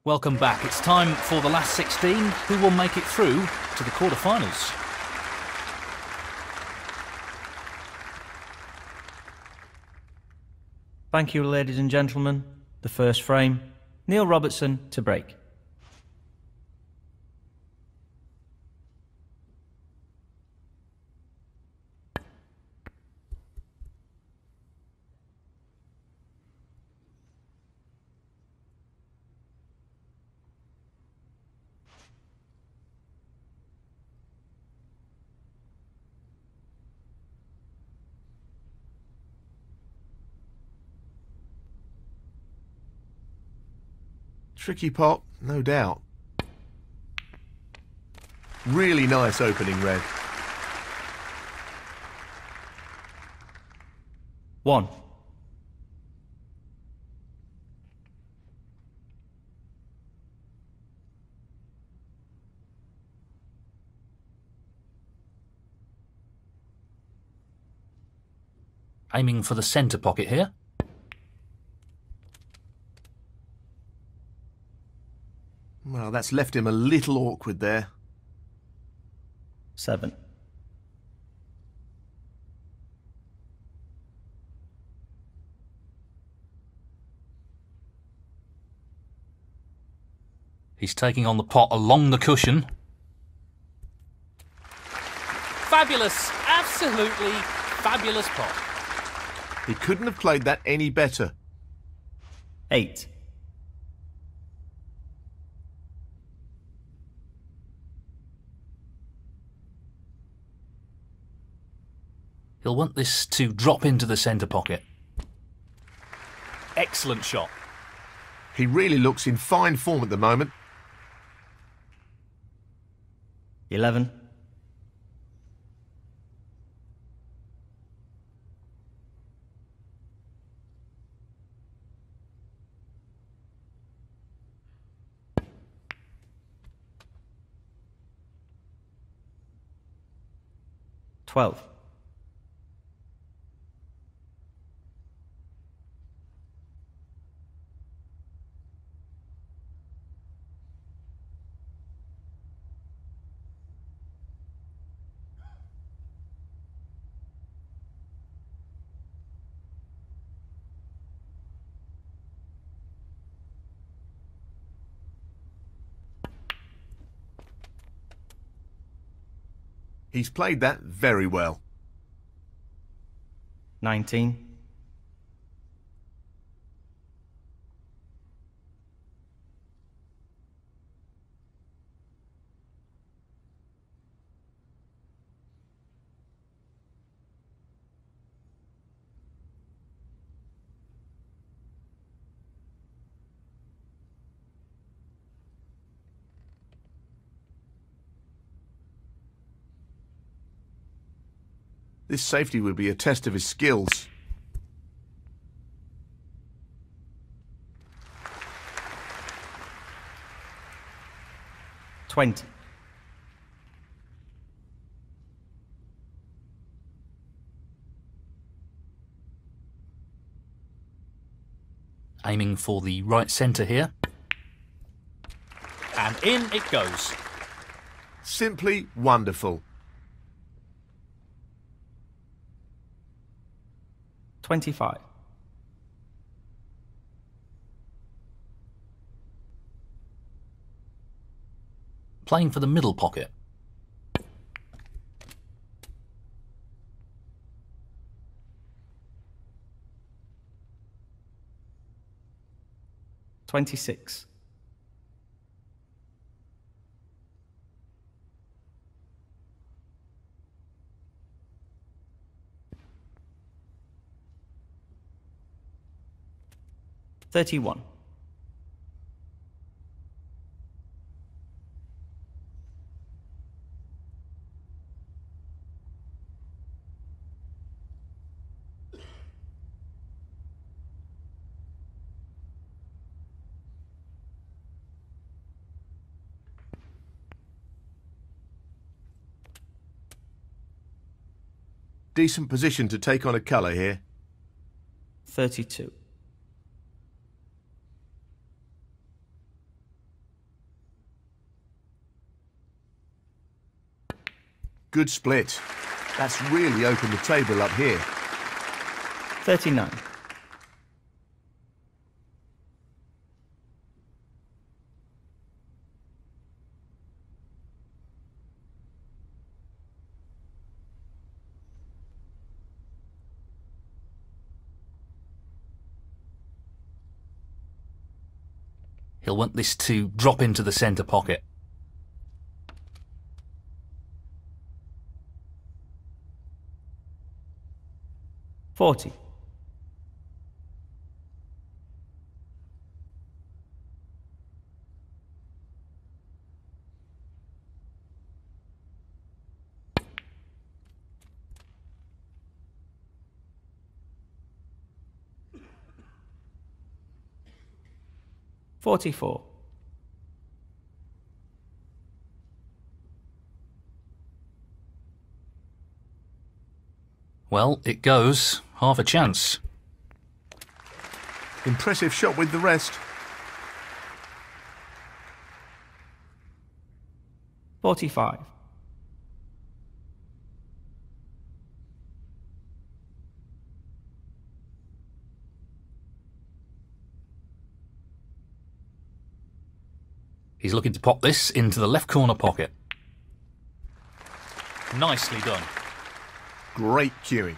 Welcome back. It's time for the last 16 who will make it through to the quarter-finals. Thank you, ladies and gentlemen. The first frame, Neil Robertson to break. Tricky pot, no doubt. Really nice opening red. 1. Aiming for the centre pocket here. Well, that's left him a little awkward there. 7. He's taking on the pot along the cushion. Fabulous, absolutely fabulous pot. He couldn't have played that any better. 8. He'll want this to drop into the centre pocket. Excellent shot. He really looks in fine form at the moment. 11. 12. 'He's played that very well. 19. 'This safety would be a test of his skills. 20. 'Aiming for the right centre here. And in it goes. Simply wonderful. 25. 'Playing for the middle pocket. 26. 31. 'Decent position to take on a colour here. 32. Good split. That's really opened the table up here. 39. He'll want this to drop into the centre pocket. $40. $44. Well, it goes. Half a chance. Impressive shot with the rest. 45. He's looking to pop this into the left corner pocket. Nicely done. Great cueing.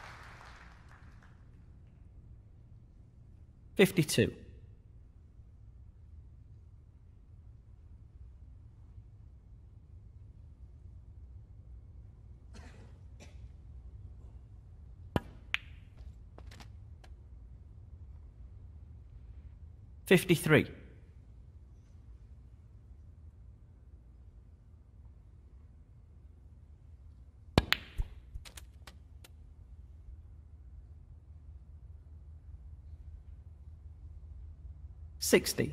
52. $53. $60.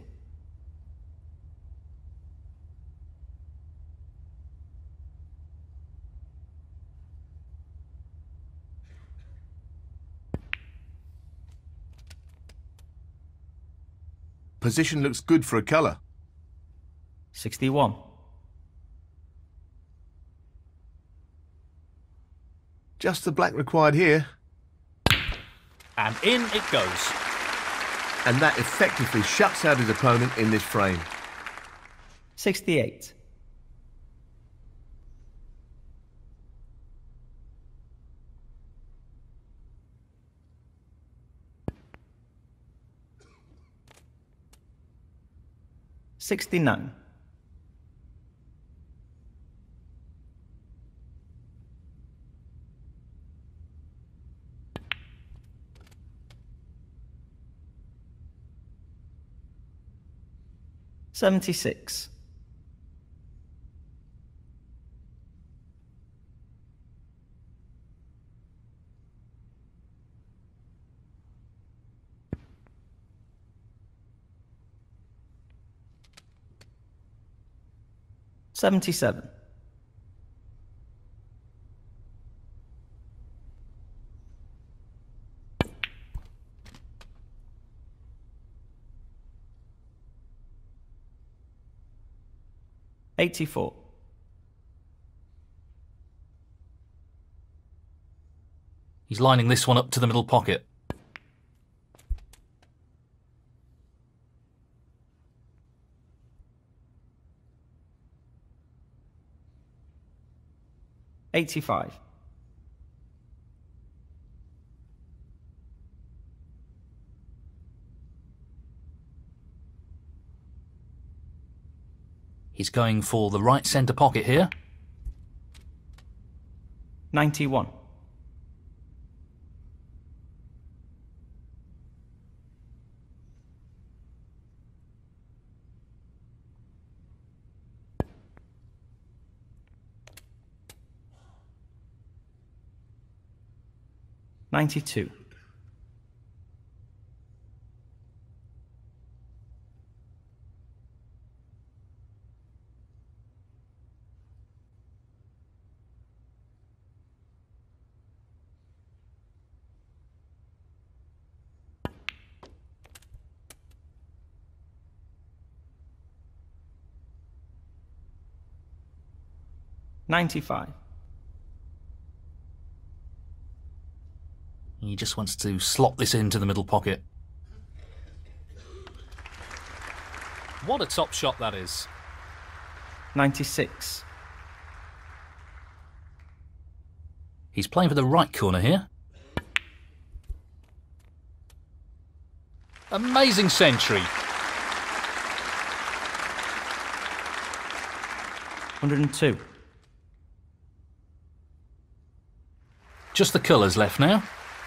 Position looks good for a colour. 61. Just the black required here. And in it goes. And that effectively shuts out his opponent in this frame. 68. $69. $76. $77. $84. He's lining this one up to the middle pocket. $85. He's going for the right centre pocket here. 91. $92. $95. He just wants to slot this into the middle pocket. What a top shot that is. 96. He's playing for the right corner here. Amazing century. 102. Just the colours left now.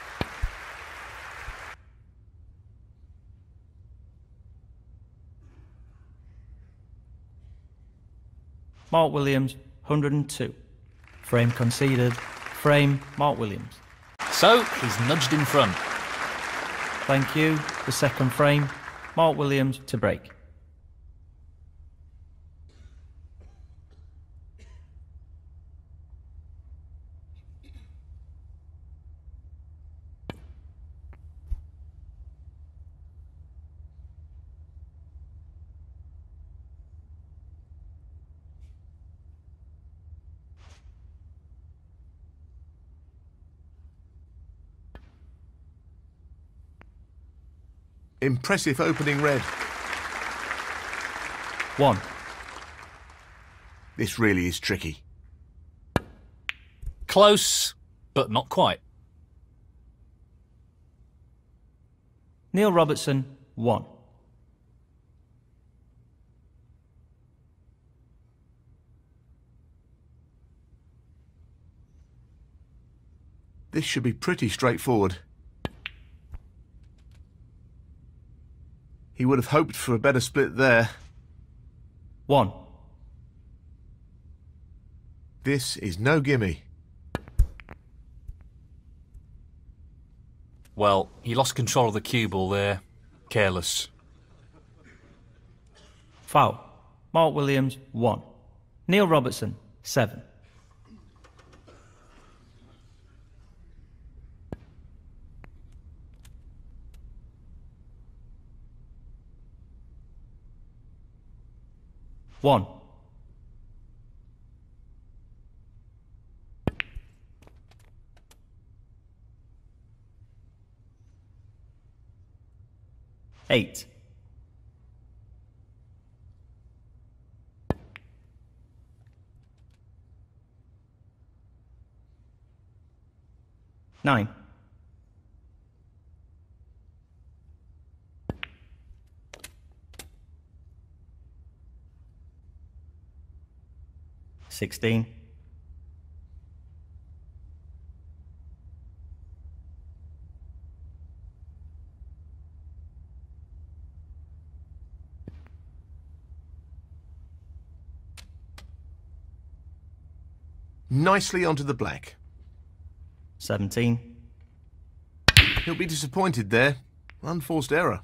Mark Williams, 102. Frame conceded. Frame, Mark Williams. So, he's nudged in front. Thank you. The second frame, Mark Williams to break. Impressive opening red. 1. This really is tricky. Close, but not quite. Neil Robertson, 1. This should be pretty straightforward. He would have hoped for a better split there. 1. This is no gimme. Well, he lost control of the cue ball there. Careless. Foul. Mark Williams, 1. Neil Robertson, 7. One. 8. 9. 16. 'Nicely onto the black. 17. He'll be disappointed there. Unforced error.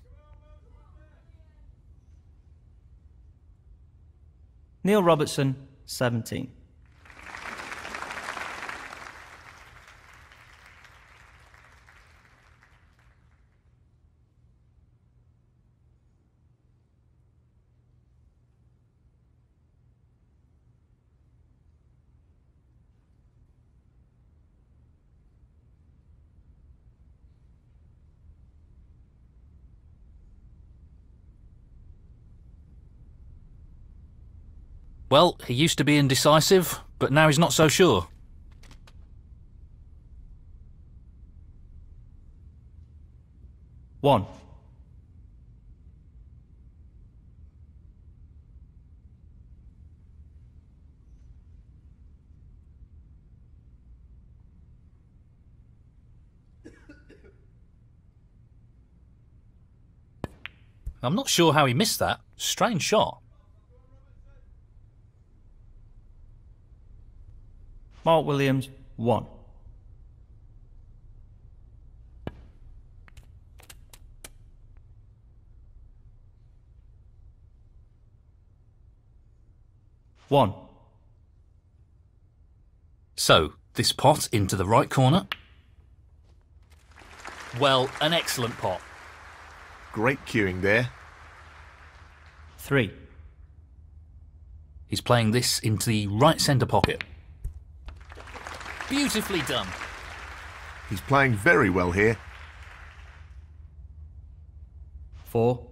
Neil Robertson, 17. Well, he used to be indecisive, but now he's not so sure. One. I'm not sure how he missed that. Strange shot. Mark Williams, 1. One. So, this pot into the right corner. Well, an excellent pot. Great cueing there. 3. He's playing this into the right centre pocket. Beautifully done. He's playing very well here. 4.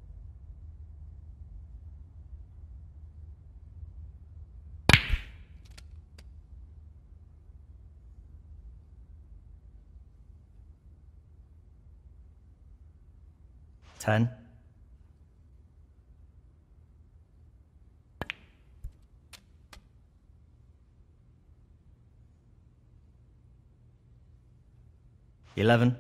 Ten. 11.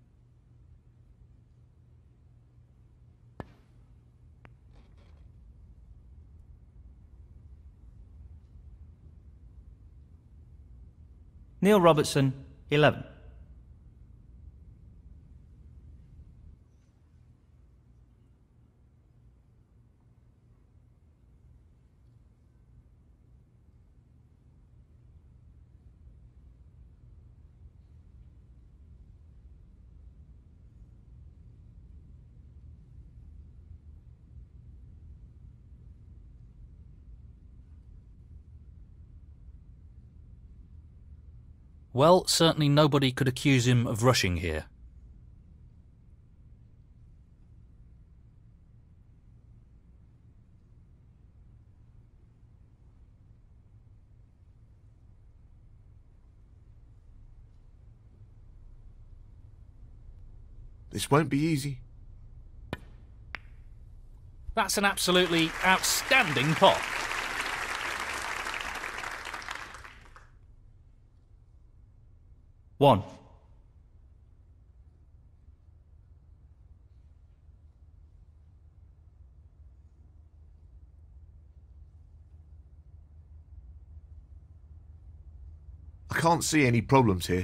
'Neil Robertson, 11. 'Well, certainly nobody could accuse him of rushing here. This won't be easy. That's an absolutely outstanding pot. One. I can't see any problems here.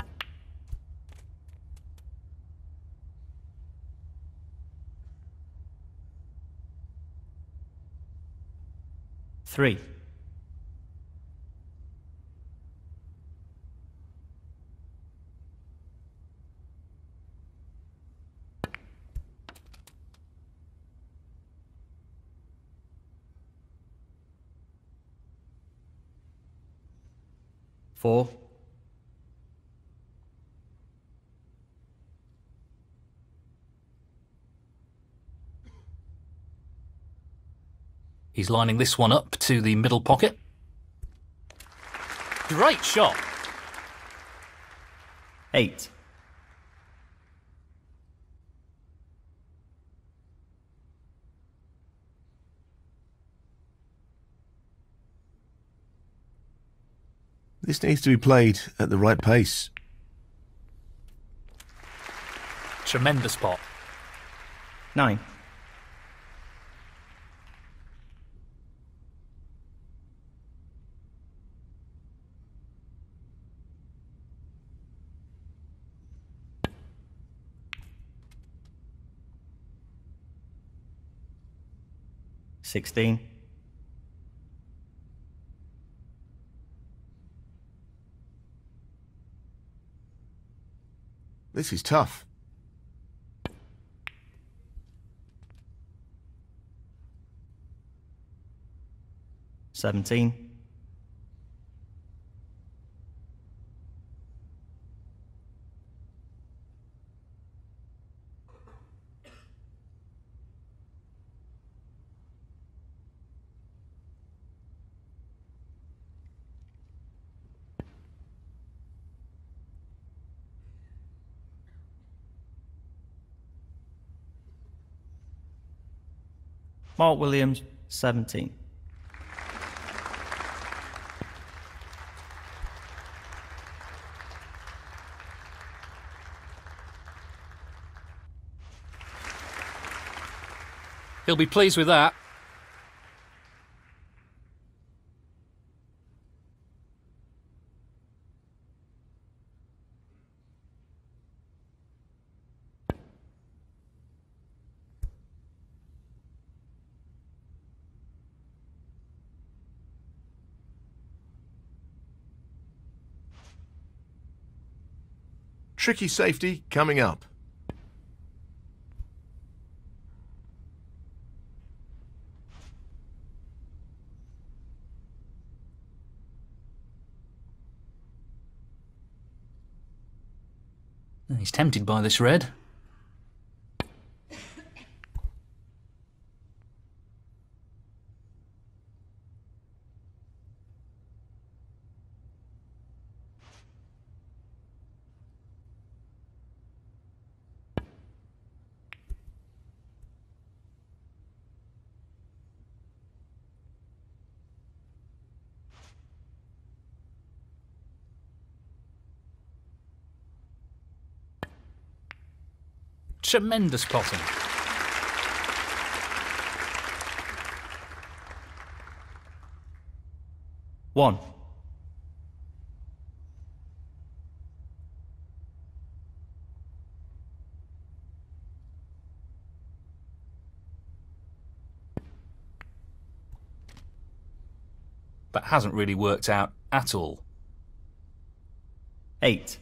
3. 4. 'He's lining this one up to the middle pocket. Great shot. 8. 'This needs to be played at the right pace. Tremendous pot. 9. 16. 'This is tough. 17. 'Mark Williams, 17. He'll be pleased with that. Tricky safety coming up. He's tempted by this red. Tremendous potting. One. That hasn't really worked out at all. 8.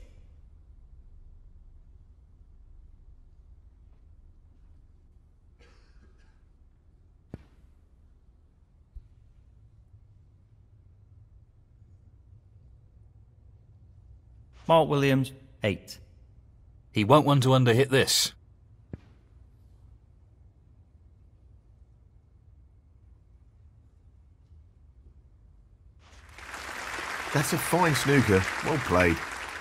Mark Williams, 8. He won't want to underhit this. That's a fine snooker. Well played.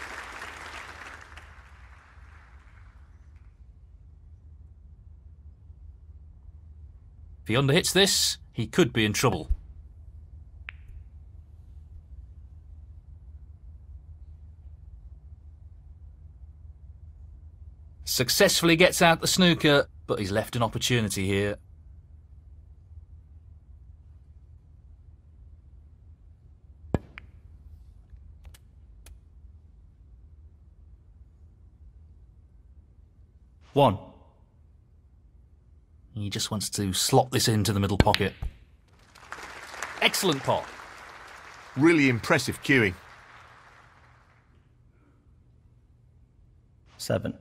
If he underhits this, he could be in trouble. Successfully gets out the snooker, but he's left an opportunity here. One. He just wants to slot this into the middle pocket. Excellent pot. Really impressive cueing. 7.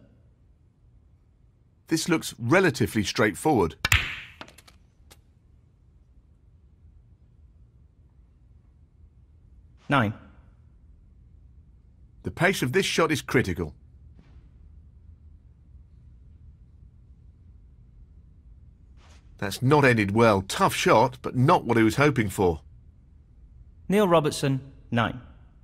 This looks relatively straightforward. 9. The pace of this shot is critical. That's not ended well. Tough shot, but not what he was hoping for. Neil Robertson, 9.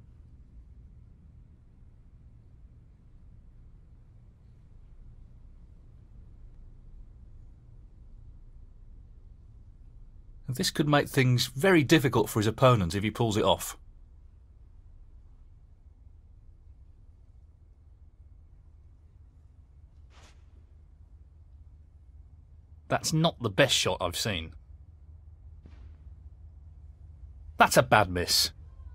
This could make things very difficult for his opponent if he pulls it off. That's not the best shot I've seen. That's a bad miss.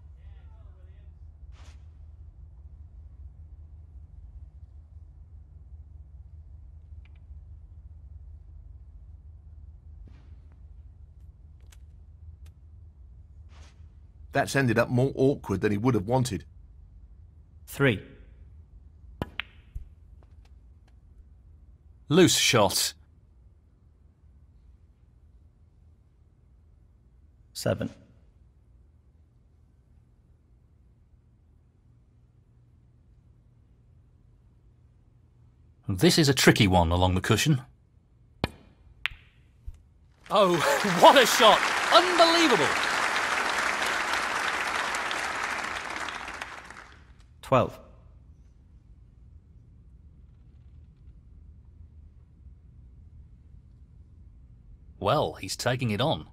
That's ended up more awkward than he would have wanted. 3. Loose shot. 7. This is a tricky one along the cushion. Oh, what a shot! Unbelievable! 12. Well, he's taking it on.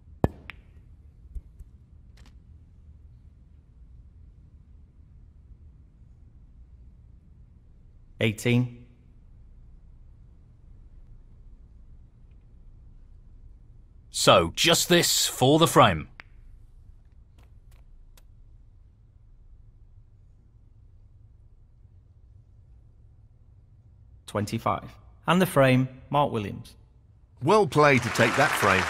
18. So, just this for the frame. 25. And the frame, Mark Williams. Well played to take that frame.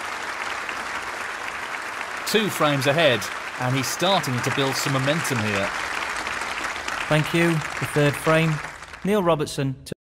2 frames ahead, and he's starting to build some momentum here. Thank you. The third frame, Neil Robertson.